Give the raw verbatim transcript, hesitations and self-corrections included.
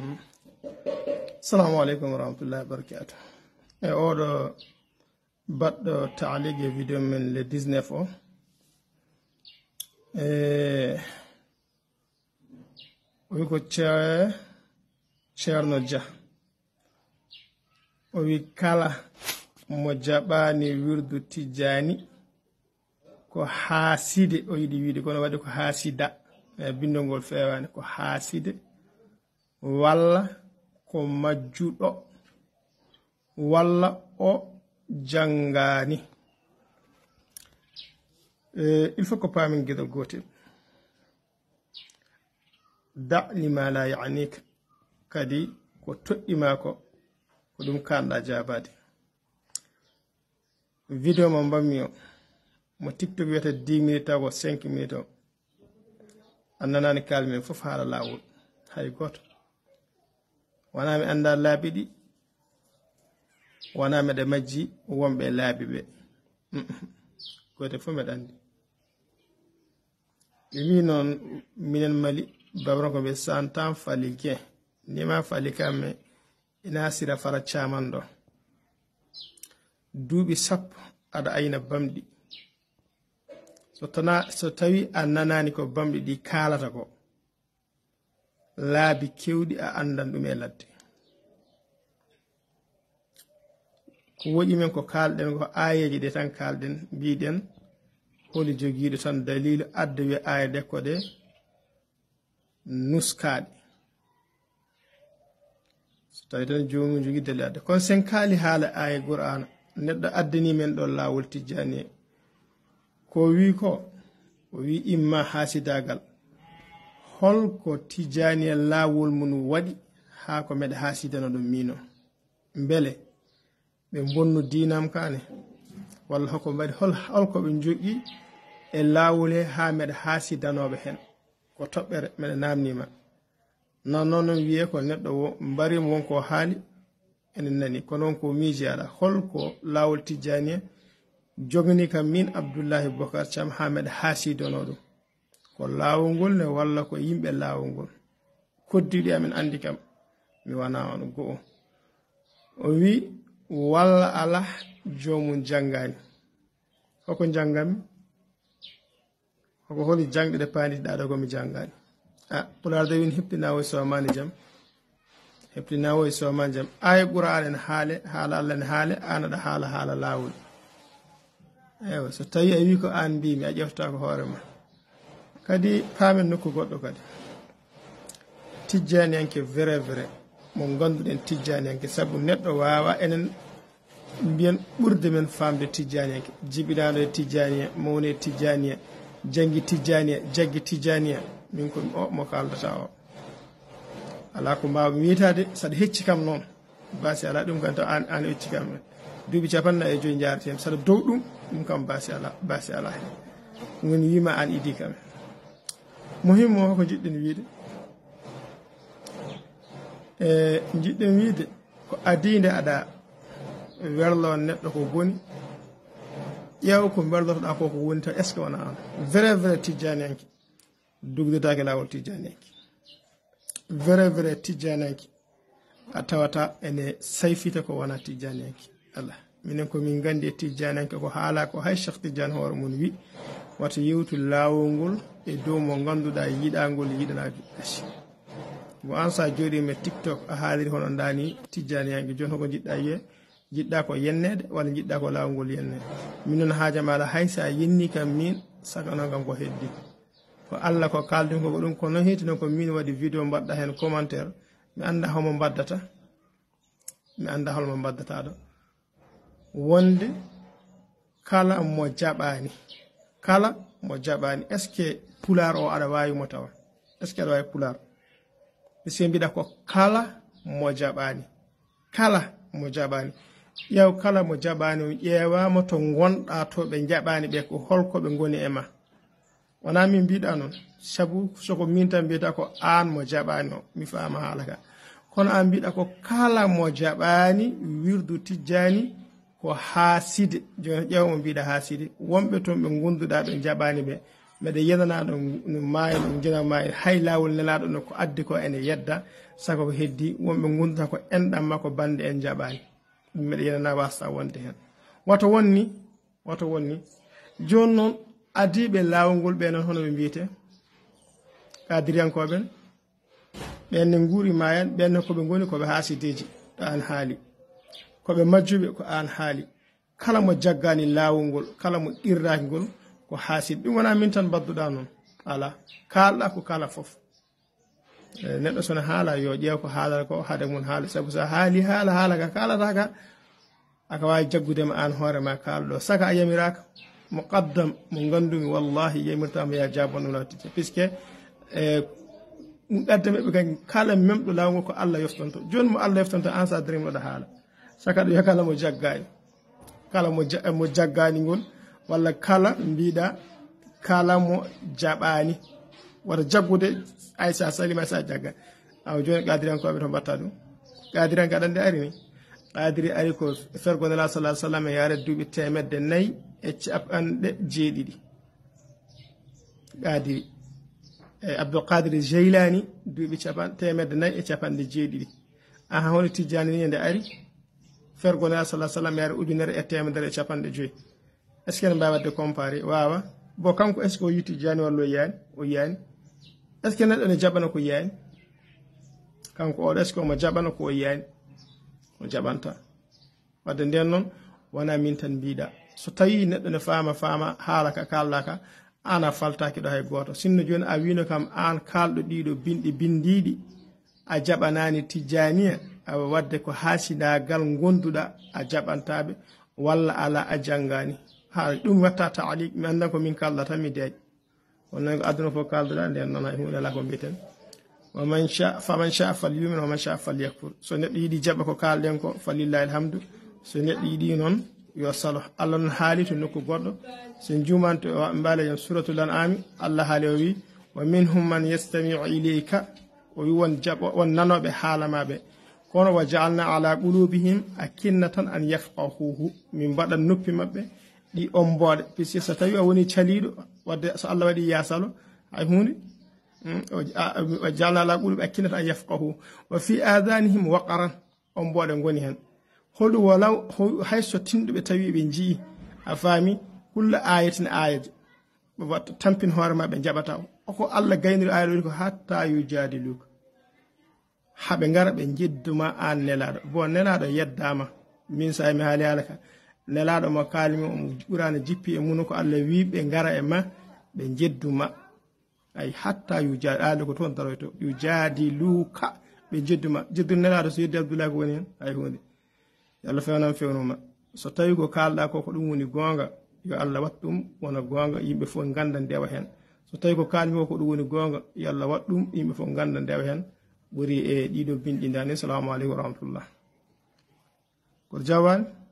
Assalamu alaikum warahmatullahi wabarakatuh. E oɗo baɗɗo taaligue vidéo men le dix-neuf o e o wi ko Ceerno Dia o wi kala mo jaɓani wirdu Tijani ko haaside o yiɗi wiide kono waɗi ko haasida e bindol fewani ko haaside walla ko majjuɗo walla o jangani. e il faut ko paamin gueɗo gotel da lima la yanika kadi ko toɗɗima ko ko ɗum kanɗa jabade. Vidéo mo mbammi o mo TikTok wiyata dix minutes taw ko cinq minutes o annanani kalmen fof haala lawol hay goto wana mi anda laabi ɗi wana meɗe majji wonɓe laabi ɓe gote fof meɗa andi. ɓe wi noon minen Mali babran ko ɓe santan fali guin nima fali kamme ina sira fara caman ɗo duuɓi sappo aɗa ayna bamɗi so tana so tawi a nanani ko bamɗi ɗi kalata ko laabi kewɗi a andan ɗum e ladde. ko woƴi men ko kalɗen ko ayeji ɗe tan kalɗen mbiɗen holi jogiiɗo tan dalilu adde wi aya ɗe ko ɗe nuskaɗe so tawi tan jomum jogui dali adde kono sen kaali haala aya Qur'ana neɗɗo addani men ɗo lawol Tijani ko wi ko o wi imma hasidagal holko Tijani lawol mun waɗi ha ko meɗe hasidano ɗum mino beele ɓe bonnu dinam kane walla hoko mbaɗi hol holko ɓe joƴƴi e lawol he ha meɗe hasidanoɓe hen ko toɓɓere meɗe namnima non noon noon wiye ko neɗɗo wo mbarimo wonko haali enen nani kono wonko miiji aɗa holko lawol Tijani jogani kam min Abdoullahi Bocar Thiam ha meɗe hasidano ɗum ko lawol ngol ne walla ko yimɓe lawol ngol koddiɗi amin andi kam mi wana on go'o o wi walla ala jomum jangani hoko jangami hoko holi jangɗe ɗe panditiɗa ɗo komi jangani a Pulaar da win heɓtinawo e somani jaam heɓtinawo e somani jaam aya Qur'an en haale haala Allah ne haale an aɗa haala haala lawol ewa so tawi a wi ko an mbimi a ƴeftata ko hoorema kadi paamen nokku goɗɗo kadi Tijaniyanke vrai vrai mo ganduɗen Tijaniyanke saabu neɗɗo wawa enen mbiyen ɓurde men famde Tijaniyanke jibiɗaɗo e Tijaniya mawni e Tijaniya jangi Tijaniya jaggi Tijaniya min ko o mo kaldata o ala ko mbawmi witade saɗa hecci kam noon basi ala ɗum kam to an an hecci kam duuɓi capanɗe e joyi jareten saɗa dow ɗum ɗum kam basi ala basi ala hen ngoni wima an idi kam muhimmo ko jiɗɗen wiide e jiɗɗen wiide ko adinde aɗa werlo neɗɗo ko goni ƴeew ko berlotoɗa ko ko woni tan est ce que wona an vrai vrai Tijaniyanke dugdetake lawol Tijaniyanke vrai vrai Tijaniyanke a tawata ene sayfita ko wona Tijaniyanke Allah minen ko min gandi e Tijaniyanke ko haala ko hay Cheikh Tidiane hoore mun wi wata yewtu lawol ngol e dow mo ganduɗa yiɗangol yiɗanaɓe asi bo an sa joɗima TikTok a haaliri hono dani Tijaniyanke joni hoko jiɗɗa yiye jiɗɗa ko yennede walla jiɗɗa ko lawol ngol yennede min noon haaja maɗa hay sa yenni kam min sagano kam ko heddi ko Allah ko kalden ko ɗum ko noon heeti noon ko min waɗi vidéo mbaɗɗa hen commentaire mi anda homo mbaddata mi anda holmo mbaddata ɗo wonde kala mo jaɓani kala mo jaɓani est ce que Pulaar o aɗa wawi mo tawa est ce que aɗa wawi Pulaar ɓe mbiɗa ko kala mo jaɓani kala mo jaɓani ƴeew kala mo jaɓani o ƴeewama to gonɗa to ɓe jaɓani ɓe ko holko ɓe goni e ma wona min mbiɗa noon saabu soko min tan mbiyata ko an mo jaɓani o mi fama haala ka kono an mbiɗa ko kala mo jaɓani wirdu Tijani ko haaside joni ƴeew mo mbiɗa haaside wonɓe toon ɓe gonduɗa ɓe jaɓani ɓe mbeɗa yenana ɗo no maayo ɗo jena maayo hay laawol nelaɗo no ko addi ko ene yedda sago ko heddi wonɓe gonduta ko enɗam makko bande en jaɓani ɗum mbeɗa yenana wasta wonde hen woto wonni woto wonni joni noon adiɓe laawol ngol ɓe noon hono ɓe mbiyete kadiriyankoɓen ɓenne nguuri mayan ɓenne koɓe goni koɓe haasideji ɗo an haali koɓe majjuɓe ko an haali kala mo jaggani laawol ngol kala mo ɗirraki ngol ko hasid ɗum wona min tan badduɗa noon ala kalɗa ko kala foof neɗɗo sono haala yo ƴeew ko haalata ko haade mum haala saabu sa haali haala haala ka kalata ka aka wawi jaggudema an hoorema kalɗo saka a yamiraka muqaddam mo gandumi wallahi yamirtama ya jabon ɗum lawtite puisque ɗaddameɓe kay kala memɗo lawol ko Allah yoftonto joni mo Allah yoftonto an sa darimɗoɗa haala saka ɗum kala mo jaggani kala mo jaggani ngol walla kala mbiɗa kala mo jaɓani wata jaggude ay sa salima sa jagga aw joni qadirankoɓe to mbatta ɗum qadiran ka ɗande ari ni qadiri ari ko fergonela salah sallam e yaare duuɓi temedde nayyi e capanɗe jeeɗiɗi qadiri e abdoulqadiri jeylani duuɓi capan temedde nayyi e capanɗe jeeɗiɗi aha hono tijjani ni nde ari fergonela salah sallam yaare ujunere e temedere e capanɗe joyyi est ce que ne mbawi wadde comparé wawa bo kanko est ce que o yi tijjani walla o yiyani o yiyani est ce que neɗɗo ne jaɓana ko yiyani kanko oɗo est ce que omo jaɓana ko o yiyani o jaɓanta wadde nden noon wona min tan mbiɗa so tawi neɗɗo ne faama faama haala ka kalɗa ka an a faltaki ɗo hay goto sinno joni a wino kam an kalɗo ɗiɗo binɗi bindiɗi a jaɓanani tijjaniya awa wadde ko haasidagal gonduɗa a jaɓantaɓe walla ala a janggani ha ɗum watta taaliq mi andan ko min kalɗa tan mi deeƴ wonnoon ko aduna fof kalduɗa nden noon hay hunde ala ko mbiyeten waman cha faman cha fal yumin waman cha fal yakfur so neɗɗo yiiɗi jaɓa ko kalɗen ko falillahi alhamdu so neɗɗo yiiɗi noon yo salo Allah noon haali to nokku goɗɗo sen jumanto mbaala yen suratul an'am Allah haali o wi wa minhum man yastami'u ilayka o wi won jaɓo won nanoɓe haalamaɓe kono wa ja'alna ala qulubihim akinnatan an yafqahuhu min mbaɗan noppi maɓɓe ɗi omboɗe puisque so tawi a woni caliɗo wadde so Allah waɗi yasalo hay hunde o jalna ala qulubi akkinata an yafqahu wa fi adanihim waqaran omboɗe goni hen hoɗum walaw hayso tinɗuɓe tawi ɓe jii a faami kulla ayatin ayaje watta tampin hoore ma ɓe jaɓata oko Allah gayniri aya ɗo ko hatta yujadiluka haɓe ngara ɓe jedduma an nelaɗo bo nelaɗo yeddama min sa mi haali haala ka nelaɗo mo kalimi omo ɓurano jippi e muno ko Allah wi ɓe ngara e ma ɓe jedduma ay hatta yujadi aali ko toon daroyto yujadiluka ɓe jedduma jeddude nelaɗo so yeddi Abdoulahi ko woni hen hay hunde yo Allah fewnan fewnuma so tawi ko kalɗa ko ko ɗum woni gonga yo Allah wat ɗum wona gonga yimɓe fof ganda ndewa hen so tawi ko kalmi ko ko ɗum woni gonga yo Allah wat ɗum yimɓe fof ganda ndewa hen ɓuri e ɗiɗo binɗi dani. Assalamu aleykum wa rahmatullah. Ko jawani